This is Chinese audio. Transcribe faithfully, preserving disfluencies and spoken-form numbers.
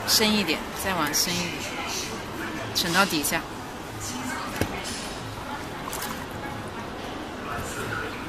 深一点，再往深一点，沉到底下。